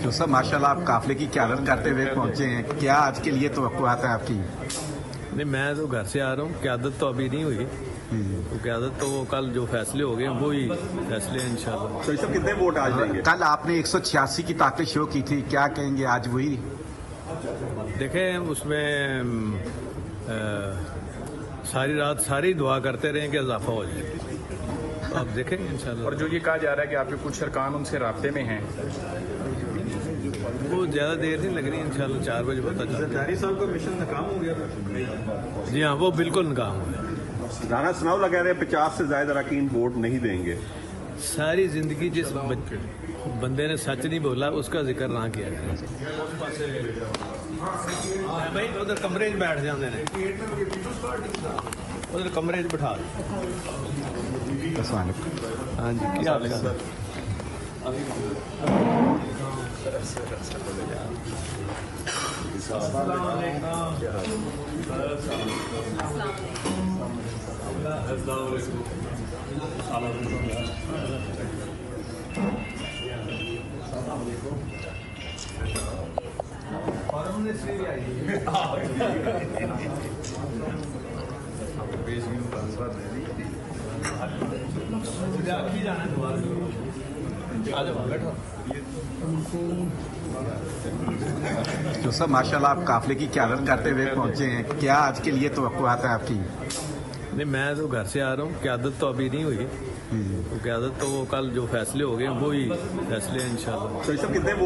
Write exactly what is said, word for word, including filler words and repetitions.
तो सर माशाल्लाह आप काफिले की क्यादत करते हुए पहुंचे हैं, क्या आज के लिए तवक्कुआत है आपकी? नहीं, मैं तो घर से आ रहा हूँ, क्यादत तो अभी नहीं हुई। तो क्यादत तो वो कल जो फैसले हो गए वो ही फैसले हैं इंशाल्लाह। तो इसमें कितने वोट आज देंगे? कल आपने एक सौ छियासी की ताकत शो की थी, क्या कहेंगे आज वही? देखें उसमें आ, सारी रात सारी दुआ करते रहे कि इजाफा हो जाए, तो आप देखेंगे इंशाल्लाह। और जो ये कहा जा रहा है कि आपके कुछ अरकान उनसे राब्ते में हैं, वो ज़्यादा देर नहीं लग रही, इंशाल्लाह चार बजे पता चल जरदारी साहब का मिशन नाकाम हो गया। जी हाँ, वो बिल्कुल नाकाम हुआ। राना सनाउल्लाह लगा रहे पचास से ज्यादा अरकान वोट नहीं देंगे। सारी जिंदगी जिस बंदे ने सच नहीं बोला उसका जिक्र ना किया जाए। भाई उधर कमरे में बैठ जाते हैं, उधर कमरे में बिठा दो। हाँ जी, क्या हाल है सर? तो सर माशाल्लाह आप काफिले की क्यादत करते हुए पहुंचे हैं, क्या आज के लिए तवक्कुआत है आपकी? नहीं, मैं तो घर से आ रहा हूँ, क्यादत तो अभी नहीं हुई। तो क्यादत तो वो कल जो फैसले हो गए वो ही फैसले हैं इंशाल्लाह। तो इसमें कितने